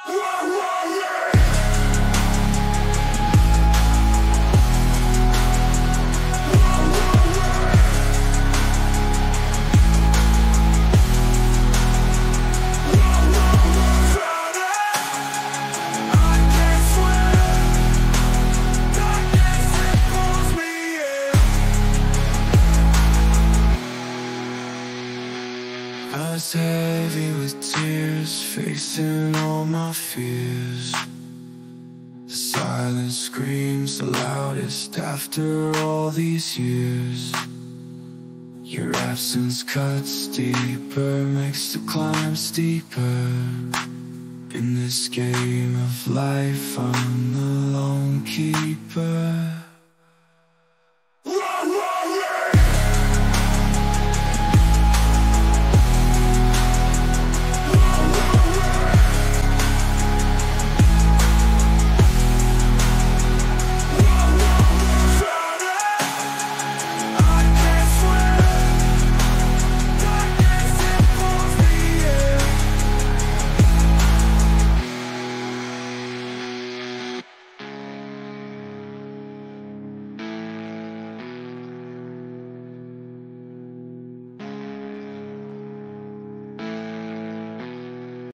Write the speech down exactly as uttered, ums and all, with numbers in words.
I was heavy with tears, facing all my fears. The silence screams the loudest after all these years. Your absence cuts deeper, makes the climb steeper. In this game of life, I'm the lone keeper.